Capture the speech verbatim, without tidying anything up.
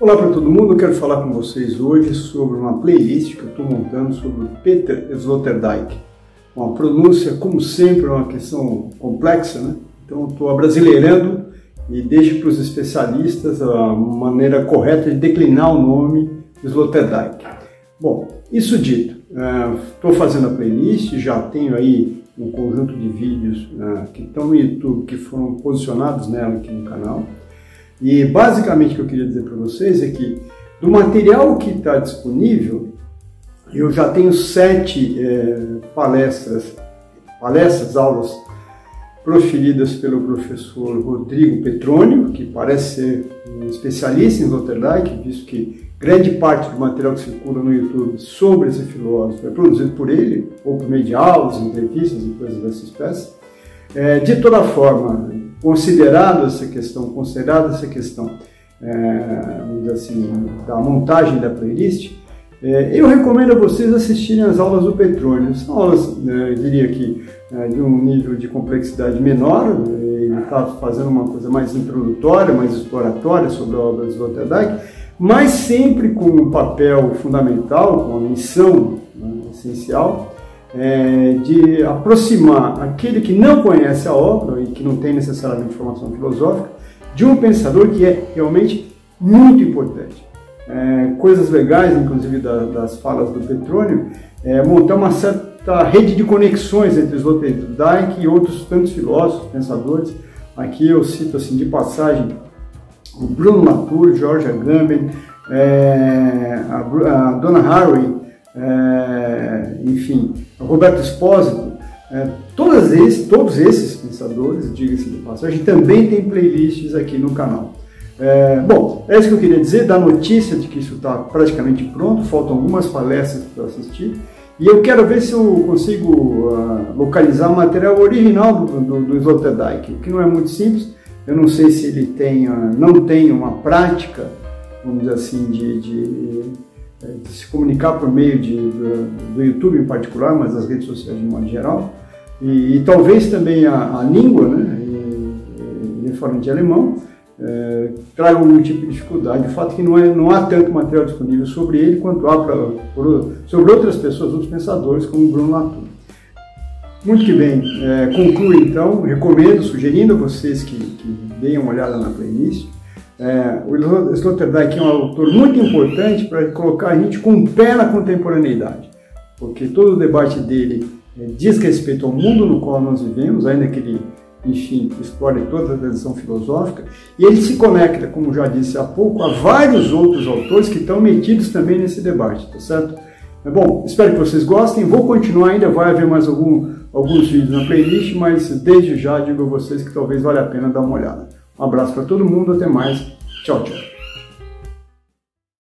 Olá para todo mundo, eu quero falar com vocês hoje sobre uma playlist que eu estou montando sobre o Peter Sloterdijk. Uma pronúncia, como sempre, é uma questão complexa, né? Então eu estou abrasileirando e deixo para os especialistas a maneira correta de declinar o nome Sloterdijk. Bom, isso dito, estou uh, fazendo a playlist, já tenho aí um conjunto de vídeos uh, que estão no YouTube, que foram posicionados nela aqui no canal. E basicamente o que eu queria dizer para vocês é que do material que está disponível, eu já tenho sete é, palestras, palestras, aulas proferidas pelo professor Rodrigo Petrônio, que parece ser um especialista em Sloterdijk, visto que grande parte do material que circula no YouTube sobre esse filósofo é produzido por ele, ou por meio de aulas, entrevistas e coisas dessa espécie. É, de toda forma, considerado essa questão, considerada essa questão é, vamos dizer assim, da montagem da playlist, é, eu recomendo a vocês assistirem às aulas do Petrônio. São aulas, né, eu diria que é, de um nível de complexidade menor, ele está fazendo uma coisa mais introdutória, mais exploratória sobre a obra de Sloterdijk, mas sempre com um papel fundamental, com uma missão, né, essencial, É, de aproximar aquele que não conhece a obra e que não tem necessariamente formação filosófica de um pensador que é realmente muito importante. É, coisas legais, inclusive da, das falas do Petrônio, é montar uma certa rede de conexões entre Sloterdijk e outros tantos filósofos, pensadores. Aqui eu cito assim de passagem o Bruno Latour, George Agamben, é, a, a Donna Haraway, É, enfim, Roberto Espósito, é, todos, esses, todos esses pensadores, diga-se de passagem, também tem playlists aqui no canal. É, bom, é isso que eu queria dizer, da notícia de que isso está praticamente pronto, faltam algumas palestras para assistir, e eu quero ver se eu consigo uh, localizar o material original do, do, do Sloterdijk, que não é muito simples. Eu não sei se ele tem, uh, não tem uma prática, vamos dizer assim, de... de de se comunicar por meio de, do, do YouTube em particular, mas das redes sociais de modo geral, e, e talvez também a, a língua, né, ele fala de alemão, é, traga algum tipo de dificuldade. O fato é que não, é, não há tanto material disponível sobre ele quanto há pra, por, sobre outras pessoas, outros pensadores, como Bruno Latour. Muito que bem, é, concluo então, recomendo, sugerindo a vocês que, que deem uma olhada na playlist. É, o Sloterdijk é um autor muito importante para colocar a gente com o pé na contemporaneidade, porque todo o debate dele é, diz respeito ao mundo no qual nós vivemos, ainda que ele, enfim, explore toda a tradição filosófica, e ele se conecta, como já disse há pouco, a vários outros autores que estão metidos também nesse debate, tá certo? Bom, espero que vocês gostem, vou continuar ainda, vai haver mais algum, alguns vídeos na playlist, mas desde já digo a vocês que talvez valha a pena dar uma olhada. Um abraço para todo mundo, até mais, tchau, tchau.